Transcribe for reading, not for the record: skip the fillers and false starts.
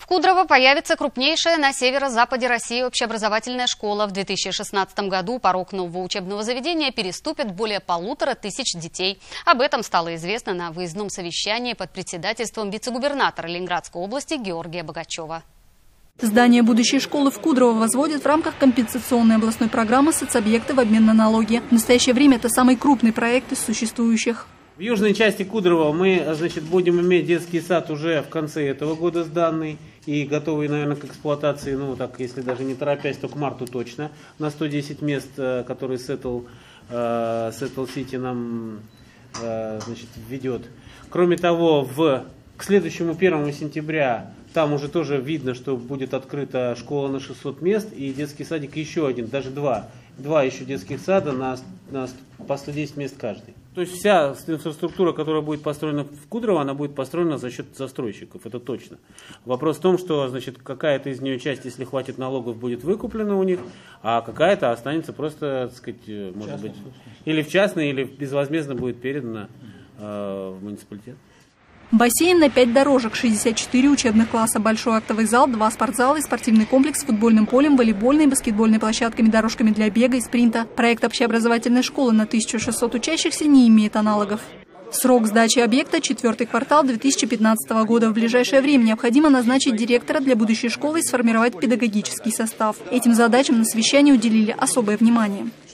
В Кудрово появится крупнейшая на северо-западе России общеобразовательная школа. В 2016 году порог нового учебного заведения переступит более 1500 детей. Об этом стало известно на выездном совещании под председательством вице-губернатора Ленинградской области Георгия Богачева. Здание будущей школы в Кудрово возводят в рамках компенсационной областной программы «Соцобъекты в обмен на налоги». В настоящее время это самый крупный проект из существующих. В южной части Кудрово мы, будем иметь детский сад уже в конце этого года сданный и готовый, наверное, к эксплуатации, если даже не торопясь, то к марту точно, на 110 мест, которые Settle City нам, введет. Кроме того, к следующему 1 сентября там уже тоже видно, что будет открыта школа на 600 мест и детский садик еще один, даже два еще детских сада по 110 мест каждый. То есть вся инфраструктура, которая будет построена в Кудрово, она будет построена за счет застройщиков, это точно. Вопрос в том, что какая-то из нее часть, если хватит налогов, будет выкуплена у них, а какая-то останется просто, может быть, или в частной, или безвозмездно будет передана в муниципалитет. Бассейн на 5 дорожек, 64 учебных класса, большой актовый зал, 2 спортзала и спортивный комплекс с футбольным полем, волейбольной и баскетбольной площадками, дорожками для бега и спринта. Проект общеобразовательной школы на 1600 учащихся не имеет аналогов. Срок сдачи объекта – 4-й квартал 2015 года. В ближайшее время необходимо назначить директора для будущей школы и сформировать педагогический состав. Этим задачам на совещании уделили особое внимание.